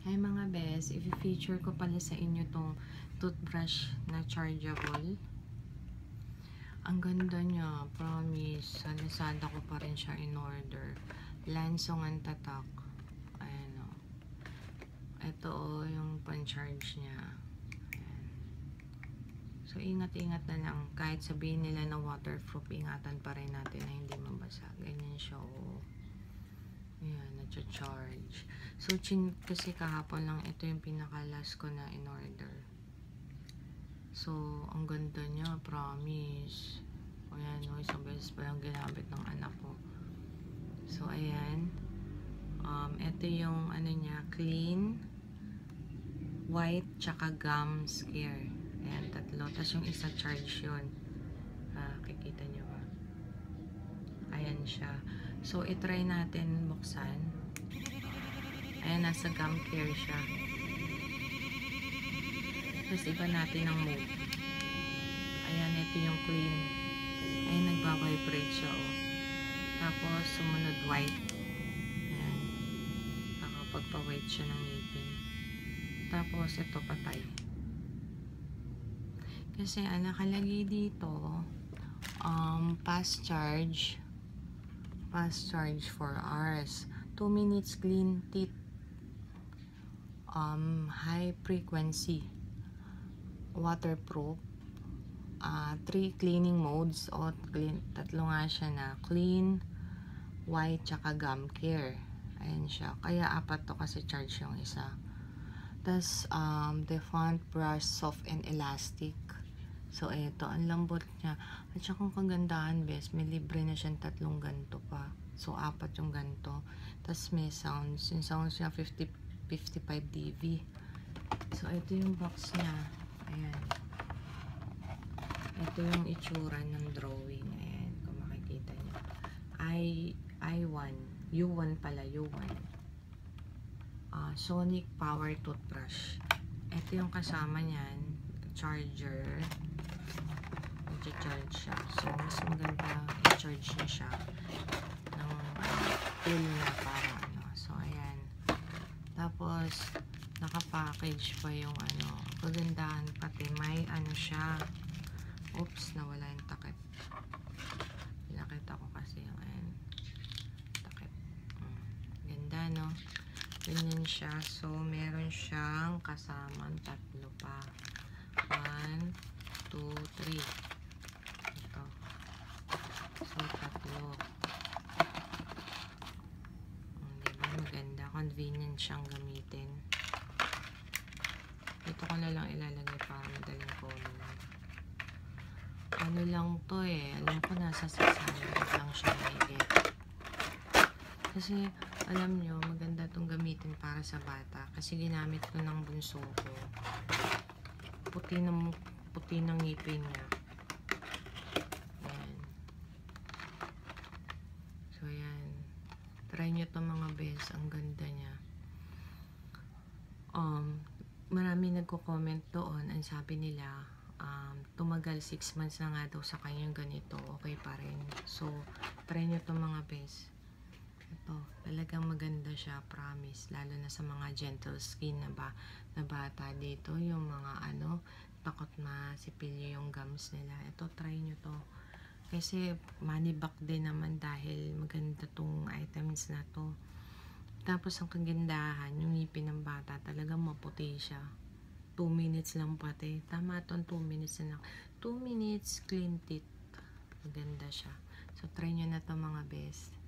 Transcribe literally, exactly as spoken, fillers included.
Hi mga bes, i-feature ko pala sa inyo tong toothbrush na chargeable. Ang ganda niya, promise. Sa Lazada ko pa rin siya in order. Lansong ang tatak. Ayan o. Ito o, yung pan-charge niya. Ayan. So, ingat-ingat na lang. Kahit sabihin nila na waterproof, ingatan pa rin natin na hindi mabasa. Ganyan siya o. Ayan, na-charge. So, chin, kasi kahapon lang, ito yung pinaka-last ko na in-order. So, ang ganda niya, promise. Ayan, no, isang beses pa yung ginamit ng anak ko. So, ayan. Um, ito yung, ano niya, clean, white, tsaka gum scare. Ayan, tatlo. Tapos yung isa charge yun. Ah, kikita niyo ba? Ayan siya. So, itry natin buksan. Ayan, nasa gum care siya. Tapos, iba natin ang mode. Ayan, ito yung clean. Ayan, nagbabibrate siya, oh. Tapos, sumunod white. Ayan. Nakapagpa-white siya ng ngipin. Tapos, ito patay. Kasi, ang nakalagay dito, um, fast charge. Fast charge for hours. two minutes clean teeth. Um, high frequency. Waterproof. Uh, three cleaning modes. O, clean, tatlo nga siya na. Clean, white, tsaka gum care. Ayan siya. Kaya apat to kasi charge yung isa. Tapos, um, the font brush, soft and elastic. So, eto. Ang lambot niya. At saka kung kagandahan, bes, may libre na siyang tatlong ganto pa. So, apat yung ganto. Tapos, may sounds. Yung sounds niya, fifty, fifty-five D B. So, ito yung box niya. Ayan. Ito yung itsura ng drawing. Ayan, kung makikita niyo. I, I one. U one pala, U one. Uh, Sonic Power Toothbrush. Ito yung kasama niyan. Charger. Nag-charge siya. So, mas maganda i-charge niya siya ng uh, tool na para ano. So, ayan. Tapos, naka-package pa yung ano. Kagandahan pati. May ano siya. Oops, nawala yung takip. Pinakita ko kasi yung ayan. Takip. Hmm. Ganda, no? Ganyan siya. So, meron siyang kasamang tatlo pa. One, two, three. Ito. So, tatlo. Hmm, diba? Maganda. Convenient siyang gamitin. Ito ko na lang ilalagay para madaling kunin. Ano lang to eh. Alam ko nasa six hundred lang siya mahigit. Kasi, alam nyo, maganda itong gamitin para sa bata. Kasi ginamit ko ng bunso ko. Puti ng, puti ng ngipin niya. Ayan. So, ayan. Try nyo to mga bes. Ang ganda niya. Um, marami nagko-comment doon. Ang sabi nila, um, tumagal six months na nga daw sa kanyang ganito. Okay pa rin. So, try nyo to mga bes. Ito, talagang maganda siya, promise. Lalo na sa mga gentle skin na ba na bata dito, yung mga ano, takot na sipilyo yung gums nila. Ito, try nyo to. Kasi money back din naman dahil maganda tong items na to. Tapos ang kagandahan, yung ngipin ng bata, talagang maputi siya. two minutes lang pati. Tama itong two minutes na lang. two minutes clean teeth. Maganda siya. So, try nyo na to mga best.